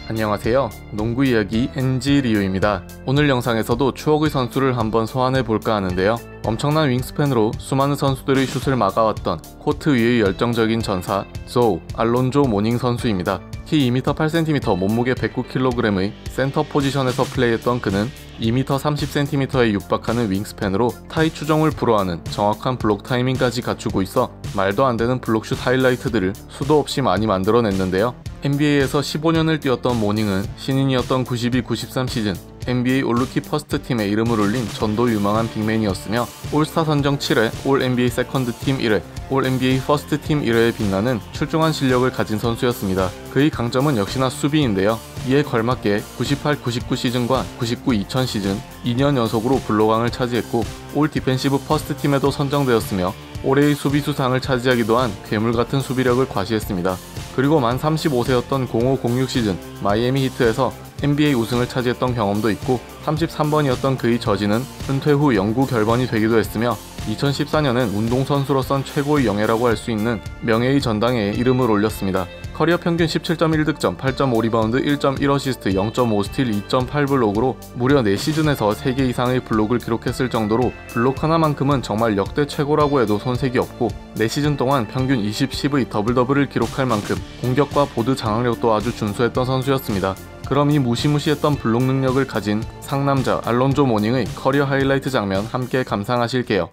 안녕하세요. 농구 이야기 NG 리우입니다. 오늘 영상에서도 추억의 선수를 한번 소환해볼까 하는데요. 엄청난 윙스팬으로 수많은 선수들의 슛을 막아왔던 코트 위의 열정적인 전사 조우 알론조 모닝 선수입니다. 키 2m 8cm 몸무게 109kg의 센터 포지션에서 플레이했던 그는 2m 30cm에 육박하는 윙스팬으로 타이 추종을 불허하는 정확한 블록 타이밍까지 갖추고 있어 말도 안 되는 블록슛 하이라이트들을 수도 없이 많이 만들어냈는데요. NBA에서 15년을 뛰었던 모닝은 신인이었던 92-93 시즌 NBA 올루키 퍼스트 팀에 이름을 올린 전도 유망한 빅맨이었으며 올스타 선정 7회, 올 NBA 세컨드 팀 1회, 올 NBA 퍼스트 팀 1회에 빛나는 출중한 실력을 가진 선수였습니다. 그의 강점은 역시나 수비인데요. 이에 걸맞게 98-99 시즌과 99-2000 시즌 2년 연속으로 블로강을 차지했고 올 디펜시브 퍼스트 팀에도 선정되었으며 올해의 수비수상을 차지하기도 한 괴물같은 수비력을 과시했습니다. 그리고 만 35세였던 05-06 시즌 마이애미 히트에서 NBA 우승을 차지했던 경험도 있고 33번이었던 그의 저지는 은퇴 후 영구 결번이 되기도 했으며 2014년엔 운동선수로선 최고의 영예라고 할 수 있는 명예의 전당에 이름을 올렸습니다. 커리어 평균 17.1득점, 8.5리바운드, 1.1어시스트, 0.5스틸, 2.8블록으로 무려 4시즌에서 3개 이상의 블록을 기록했을 정도로 블록 하나만큼은 정말 역대 최고라고 해도 손색이 없고 4시즌 동안 평균 20, 10의 더블더블을 기록할 만큼 공격과 보드 장악력도 아주 준수했던 선수였습니다. 그럼 이 무시무시했던 블록 능력을 가진 상남자 알론조 모닝의 커리어 하이라이트 장면 함께 감상하실게요.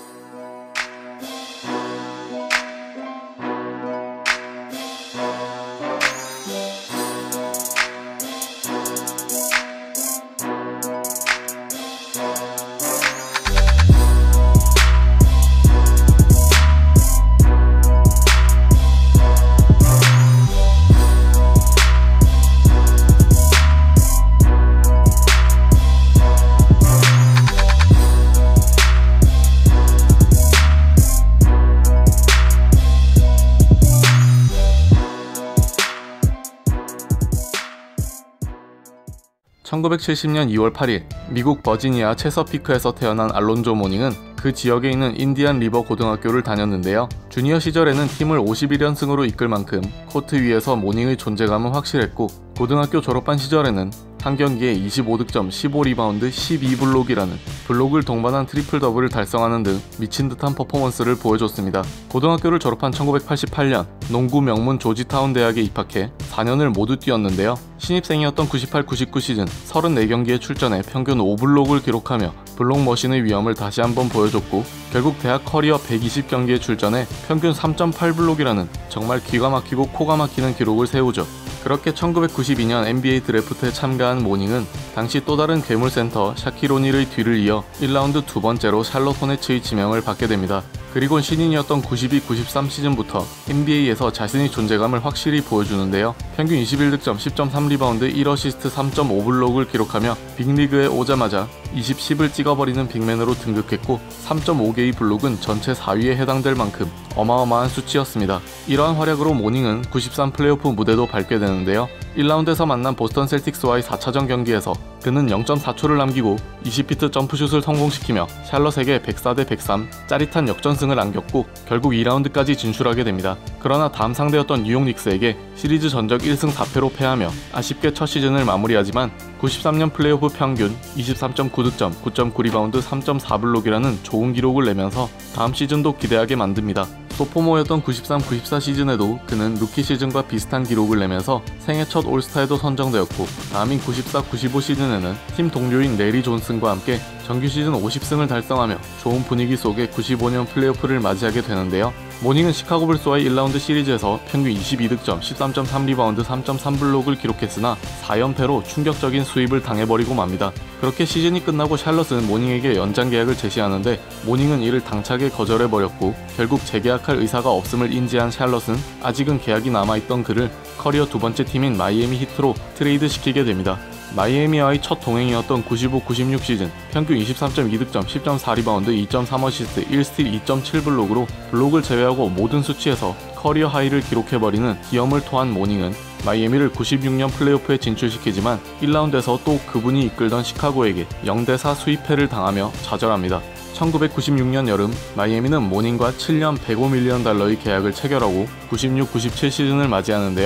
1970년 2월 8일 미국 버지니아 체서피크에서 태어난 알론조 모닝은 그 지역에 있는 인디안 리버 고등학교를 다녔는데요. 주니어 시절에는 팀을 51연승으로 이끌 만큼 코트 위에서 모닝의 존재감은 확실했고 고등학교 졸업한 시절에는 한 경기에 25득점, 15리바운드, 12블록이라는 블록을 동반한 트리플 더블을 달성하는 등 미친듯한 퍼포먼스를 보여줬습니다. 고등학교를 졸업한 1988년 농구 명문 조지타운 대학에 입학해 4년을 모두 뛰었는데요. 신입생이었던 98-99 시즌 34경기에 출전해 평균 5블록을 기록하며 블록 머신의 위험을 다시 한번 보여줬고 결국 대학 커리어 120경기에 출전해 평균 3.8블록이라는 정말 기가 막히고 코가 막히는 기록을 세우죠. 그렇게 1992년 NBA 드래프트에 참가한 모닝은 당시 또 다른 괴물센터 샤킬 오닐의 뒤를 이어 1라운드 두 번째로 샬럿 호네츠의 지명을 받게 됩니다. 그리고 신인이었던 92-93 시즌부터 NBA에서 자신의 존재감을 확실히 보여주는데요. 평균 21득점, 10.3리바운드, 1어시스트, 3.5블록을 기록하며 빅리그에 오자마자 20-10을 찍어버리는 빅맨으로 등극했고 3.5개의 블록은 전체 4위에 해당될 만큼 어마어마한 수치였습니다. 이러한 활약으로 모닝은 93 플레이오프 무대도 밟게 되는데요. 1라운드에서 만난 보스턴 셀틱스와의 4차전 경기에서 그는 0.4초를 남기고 20피트 점프슛을 성공시키며 샬럿에게 104-103 짜릿한 역전승을 안겼고 결국 2라운드까지 진출하게 됩니다. 그러나 다음 상대였던 뉴욕 닉스에게 시리즈 전적 1승 4패로 패하며 아쉽게 첫 시즌을 마무리하지만 93년 플레이오프 평균 23.9득점, 9.9리바운드, 3.4블록이라는 좋은 기록을 내면서 다음 시즌도 기대하게 만듭니다. 소포모였던 93-94 시즌에도 그는 루키 시즌과 비슷한 기록을 내면서 생애 첫 올스타에도 선정되었고 다음인 94-95 시즌에는 팀 동료인 레리 존슨과 함께 정규 시즌 50승을 달성하며 좋은 분위기 속에 95년 플레이오프를 맞이하게 되는데요. 모닝은 시카고 불스와의 1라운드 시리즈에서 평균 22득점, 13.3리바운드, 3.3블록을 기록했으나 4연패로 충격적인 수입을 당해버리고 맙니다. 그렇게 시즌이 끝나고 샬럿은 모닝에게 연장 계약을 제시하는데 모닝은 이를 당차게 거절해버렸고 결국 재계약할 의사가 없음을 인지한 샬럿은 아직은 계약이 남아있던 그를 커리어 두 번째 팀인 마이애미 히트로 트레이드시키게 됩니다. 마이애미와의 첫 동행이었던 95-96 시즌 평균 23.2득점, 10.4리바운드, 2.3어시스트, 1스틸, 2.7블록으로 블록을 제외하고 모든 수치에서 커리어 하이를 기록해버리는 기염을 토한 모닝은 마이애미를 96년 플레이오프에 진출시키지만 1라운드에서 또 그분이 이끌던 시카고에게 0대4 수입패를 당하며 좌절합니다. 1996년 여름 마이애미는 모닝과 7년 $105밀리언의 계약을 체결하고 96-97 시즌을 맞이하는데요.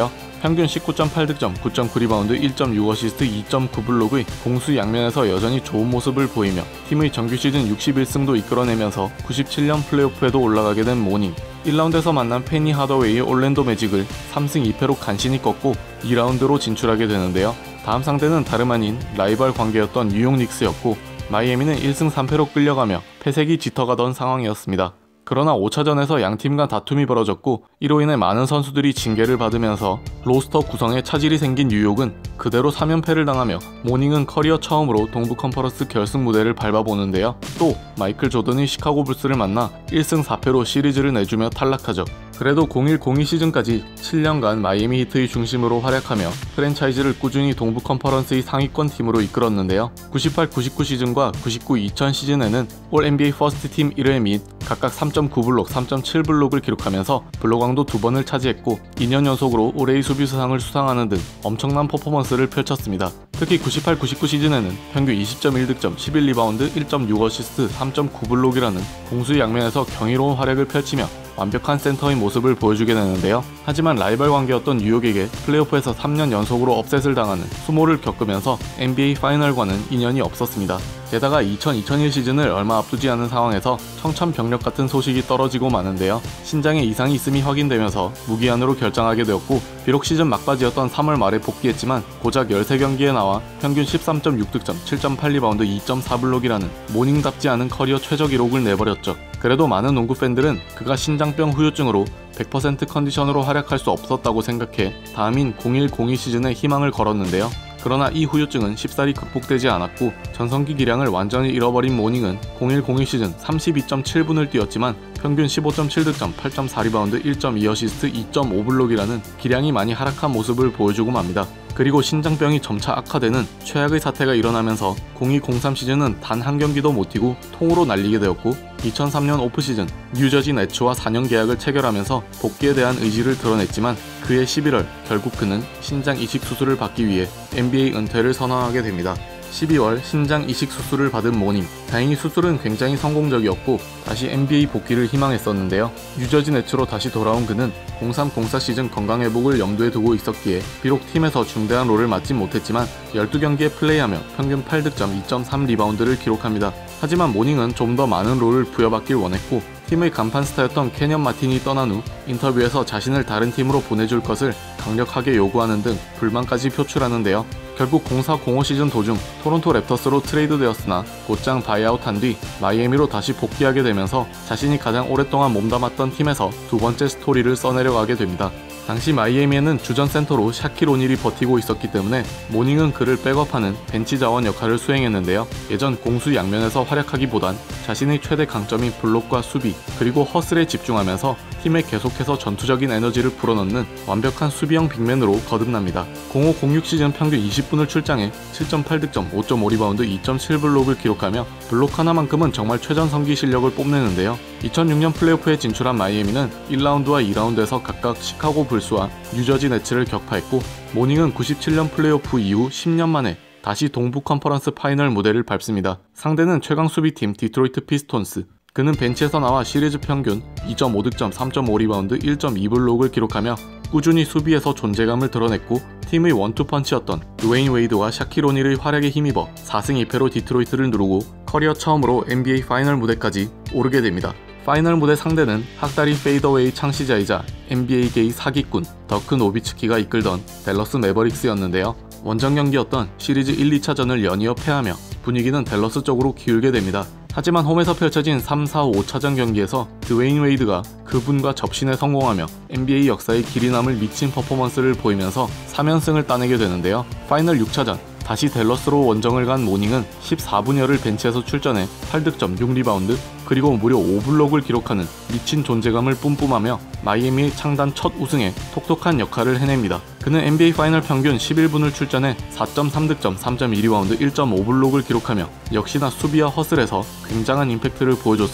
평균 19.8득점, 9.9 리바운드, 1.6 어시스트, 2.9 블록의 공수 양면에서 여전히 좋은 모습을 보이며 팀의 정규 시즌 61승도 이끌어내면서 97년 플레이오프에도 올라가게 된 모닝. 1라운드에서 만난 페니 하더웨이의 올랜도 매직을 3승 2패로 간신히 꺾고 2라운드로 진출하게 되는데요. 다음 상대는 다름 아닌 라이벌 관계였던 뉴욕 닉스였고 마이애미는 1승 3패로 끌려가며 패색이 짙어가던 상황이었습니다. 그러나 5차전에서 양팀 간 다툼이 벌어졌고 이로 인해 많은 선수들이 징계를 받으면서 로스터 구성에 차질이 생긴 뉴욕은 그대로 3연패를 당하며 모닝은 커리어 처음으로 동부 컨퍼런스 결승 무대를 밟아보는데요. 또 마이클 조던이 시카고 불스를 만나 1승 4패로 시리즈를 내주며 탈락하죠. 그래도 01-02 시즌까지 7년간 마이애미 히트의 중심으로 활약하며 프랜차이즈를 꾸준히 동부 컨퍼런스의 상위권 팀으로 이끌었는데요. 98-99 시즌과 99-2000 시즌에는 올 NBA 퍼스트 팀 1회 및 각각 3.9블록, 3.7블록을 기록하면서 블록왕도 2번을 차지했고 2년 연속으로 올해의 수비수상을 수상하는 등 엄청난 퍼포먼스를 펼쳤습니다. 특히 98-99 시즌에는 평균 20.1득점, 11리바운드, 1.6 어시스트, 3.9블록이라는 공수 양면에서 경이로운 활약을 펼치며 완벽한 센터의 모습을 보여주게 되는데요. 하지만 라이벌 관계였던 뉴욕에게 플레이오프에서 3년 연속으로 업셋을 당하는 수모를 겪으면서 NBA 파이널과는 인연이 없었습니다. 게다가 2000-2001 시즌을 얼마 앞두지 않은 상황에서 청천벽력 같은 소식이 떨어지고 마는데요. 신장에 이상이 있음이 확인되면서 무기한으로 결정하게 되었고 비록 시즌 막바지였던 3월 말에 복귀했지만 고작 13경기에 나와 평균 13.6득점, 7.8리바운드, 2.4블록이라는 모닝답지 않은 커리어 최저 기록을 내버렸죠. 그래도 많은 농구 팬들은 그가 신장병 후유증으로 100% 컨디션으로 활약할 수 없었다고 생각해 다음인 01-02 시즌에 희망을 걸었는데요. 그러나 이 후유증은 쉽사리 극복되지 않았고 전성기 기량을 완전히 잃어버린 모닝은 01-02 시즌 32.7분을 뛰었지만 평균 15.7득점, 8.4리바운드, 1.2 어시스트, 2.5블록이라는 기량이 많이 하락한 모습을 보여주고 맙니다. 그리고 신장병이 점차 악화되는 최악의 사태가 일어나면서 02-03 시즌은 단 한 경기도 못 뛰고 통으로 날리게 되었고 2003년 오프시즌 뉴저지 네츠와 4년 계약을 체결하면서 복귀에 대한 의지를 드러냈지만 그해 11월 결국 그는 신장 이식 수술을 받기 위해 NBA 은퇴를 선언하게 됩니다. 12월 신장 이식 수술을 받은 모닝. 다행히 수술은 굉장히 성공적이었고 다시 NBA 복귀를 희망했었는데요. 뉴저지 네츠로 다시 돌아온 그는 03-04 시즌 건강회복을 염두에 두고 있었기에 비록 팀에서 중대한 롤을 맡진 못했지만 12경기에 플레이하며 평균 8득점, 2.3리바운드를 기록합니다. 하지만 모닝은 좀 더 많은 롤을 부여받길 원했고 팀의 간판 스타였던 캐년 마틴이 떠난 후 인터뷰에서 자신을 다른 팀으로 보내줄 것을 강력하게 요구하는 등 불만까지 표출하는데요. 결국 04-05 시즌 도중 토론토 랩터스로 트레이드되었으나 곧장 바이아웃한 뒤 마이애미로 다시 복귀하게 되면서 자신이 가장 오랫동안 몸담았던 팀에서 두 번째 스토리를 써내려가게 됩니다. 당시 마이애미에는 주전 센터로 샤킬 오닐이 버티고 있었기 때문에 모닝은 그를 백업하는 벤치 자원 역할을 수행했는데요. 예전 공수 양면에서 활약하기보단 자신의 최대 강점인 블록과 수비 그리고 허슬에 집중하면서 팀에 계속해서 전투적인 에너지를 불어넣는 완벽한 수비형 빅맨으로 거듭납니다. 05-06 시즌 평균 20분을 출장해 7.8득점, 5.5리바운드, 2.7블록을 기록하며 블록 하나만큼은 정말 최전성기 실력을 뽐내는데요. 2006년 플레이오프에 진출한 마이애미는 1라운드와 2라운드에서 각각 시카고 불스와 뉴저지 네츠를 격파했고 모닝은 97년 플레이오프 이후 10년 만에 다시 동부 컨퍼런스 파이널 무대를 밟습니다. 상대는 최강 수비팀 디트로이트 피스톤스. 그는 벤치에서 나와 시리즈 평균 2.5득점, 3.5리바운드, 1.2블록을 기록하며 꾸준히 수비에서 존재감을 드러냈고 팀의 원투펀치였던 드웨인 웨이드와 샤킬 오닐의 활약에 힘입어 4승 2패로 디트로이트를 누르고 커리어 처음으로 NBA 파이널 무대까지 오르게 됩니다. 파이널 무대 상대는 학다리 페이더웨이 창시자이자 NBA계의 사기꾼 더크 노비츠키가 이끌던 댈러스 매버릭스였는데요. 원정 경기였던 시리즈 1, 2차전을 연이어 패하며 분위기는 댈러스 쪽으로 기울게 됩니다. 하지만 홈에서 펼쳐진 3, 4, 5차전 경기에서 드웨인 웨이드가 그분과 접신에 성공하며 NBA 역사의 길이 남을 미친 퍼포먼스를 보이면서 3연승을 따내게 되는데요. 파이널 6차전 다시 댈러스로 원정을 간 모닝은 14분여를 벤치에서 출전해 8득점, 6리바운드, 그리고 무려 5블록을 기록하는 미친 존재감을 뿜뿜하며 마이애미의 창단 첫 우승에 톡톡한 역할을 해냅니다. 그는 NBA 파이널 평균 11분을 출전해 4.3득점, 3.2리바운드, 1.5블록을 기록하며 역시나 수비와 허슬에서 굉장한 임팩트를 보여줬으나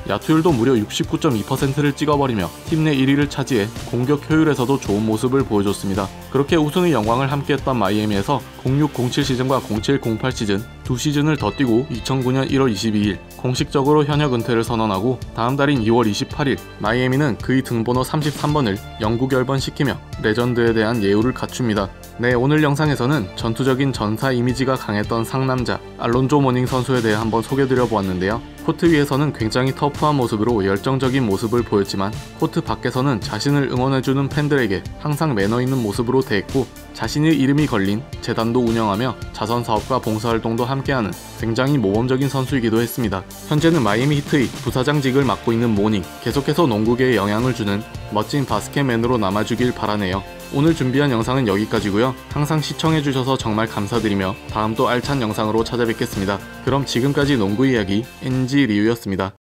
야투율도 무려 69.2%를 찍어버리며 팀 내 1위를 차지해 공격 효율에서도 좋은 모습을 보여줬습니다. 그렇게 우승의 영광을 함께했던 마이애미에서 06-07 시즌과 07-08 시즌 두 시즌을 더 뛰고 2009년 1월 22일 공식적으로 현역 은퇴를 선언하고 다음 달인 2월 28일 마이애미는 그의 등번호 33번을 영구 결번시키며 레전드에 대한 예우를 갖춥니다. 네, 오늘 영상에서는 전투적인 전사 이미지가 강했던 상남자 알론조 모닝 선수에 대해 한번 소개드려 보았는데요. 코트 위에서는 굉장히 터프한 모습으로 열정적인 모습을 보였지만 코트 밖에서는 자신을 응원해주는 팬들에게 항상 매너 있는 모습으로 대했고 자신의 이름이 걸린 재단도 운영하며 자선사업과 봉사활동도 함께하는 굉장히 모범적인 선수이기도 했습니다. 현재는 마이애미 히트의 부사장직을 맡고 있는 모닝, 계속해서 농구계에 영향을 주는 멋진 바스켓맨으로 남아주길 바라네요. 오늘 준비한 영상은 여기까지고요. 항상 시청해주셔서 정말 감사드리며 다음 또 알찬 영상으로 찾아뵙겠습니다. 그럼 지금까지 농구 이야기 NG 리우였습니다.